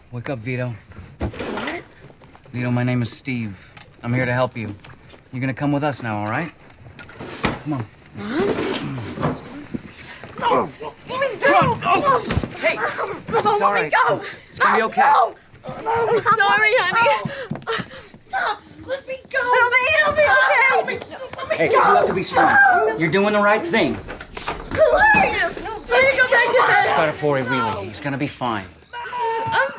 Wake up, Vito. What? Vito, my name is Steve. I'm here to help you. You're gonna come with us now, all right? Come on. No! Let me go! Oh, hey! It's all right. Go! It's gonna be okay. No! I'm sorry, honey. Stop! Let me go! It'll be okay! Let me Hey, go! you have to be strong. You're doing the right thing. Who are you? Let me go back to bed! He's got a four-way wheelie. He's gonna be fine. I'm